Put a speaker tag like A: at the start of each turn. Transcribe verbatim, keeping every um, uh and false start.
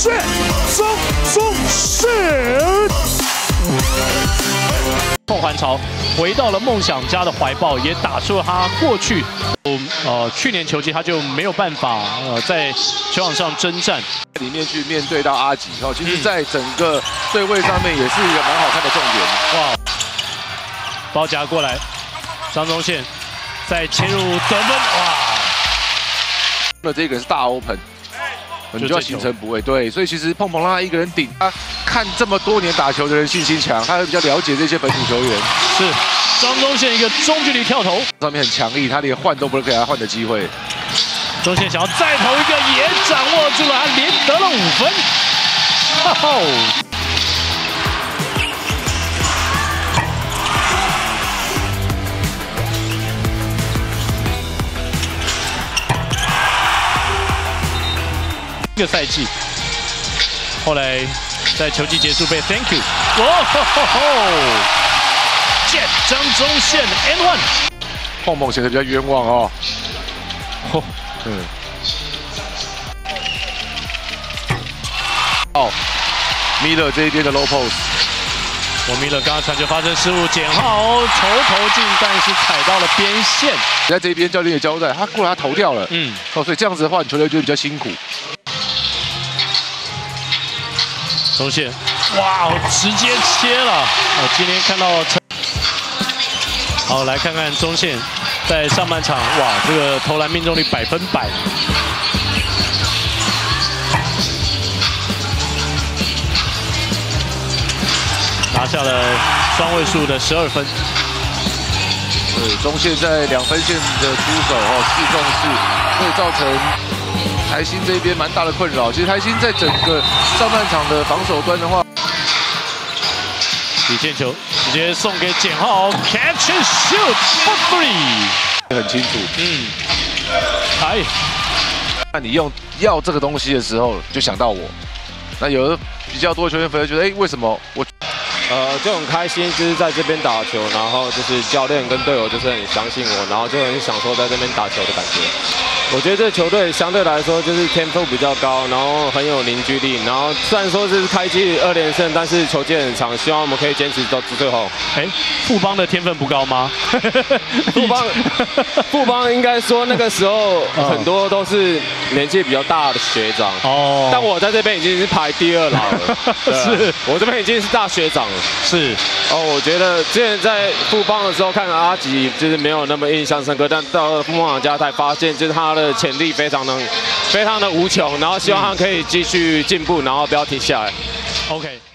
A: 卷张宗宪。
B: 凤凰巢回到了梦想家的怀抱，也打出了他过去，呃，去年球季他就没有办法呃在球场上征战，
C: 里面去面对到阿吉哦，其实在整个对位上面也是一个蛮好看的重点。哇，
B: 包夹过来，张宗宪再切入得分，哇，
C: 那这个是大 open。 你就要形成补位，对，所以其实碰碰让他一个人顶，他看这么多年打球的人信心强，他会比较了解这些本土球员。
B: 是张宗宪一个中距离跳投，
C: 上面很强力，他连换都不能给他换的机会。
B: 宗宪想要再投一个，也掌握住了，他连得了五分。哦 这个赛季，后来在球季结束被 Thank you， 哇吼吼吼 ，Jet 张宗宪 N one，
C: 碰碰显得比较冤枉哦。哦，嗯。哦 ，Miller 这一边的 low post，
B: 我 Miller 刚刚传球发生失误，简浩球投进，但是踩到了边线。
C: 在这边教练也交代，他过来他投掉了，嗯，哦，所以这样子的话，你球队就比较辛苦。
B: 宗宪，哇，直接切了！我今天看到，好，来看看宗宪在上半场，哇，这个投篮命中率百分百，拿下了双位数的十二分。
C: 对，宗宪在两分线的出手哦，四中四，会造成。 台新这边蛮大的困扰，其实台新在整个上半场的防守端的话，
B: 底线球直接送给简浩 ，catch and shoot for three，
C: 很清楚。嗯，
B: 哎，
C: 那你用要这个东西的时候，就想到我。那有的比较多球员粉丝觉得，哎，为什么我？
D: 呃，就很开心，就是在这边打球，然后就是教练跟队友就是很相信我，然后就很享受在这边打球的感觉。我觉得这球队相对来说就是天赋比较高，然后很有凝聚力，然后虽然说是开季二连胜，但是球季很长，希望我们可以坚持到最后。
B: 哎，富邦的天分不高吗？
D: 富邦，富邦应该说那个时候很多都是年纪比较大的学长哦，但我在这边已经是排第二老了，是我这边已经是大学长了。
B: 是
D: 哦，我觉得之前在富邦的时候看阿吉，就是没有那么印象深刻，但到了梦想家才发现，就是他的潜力非常的、非常的无穷，然后希望他可以继续进步，然后不要停下来。
B: OK。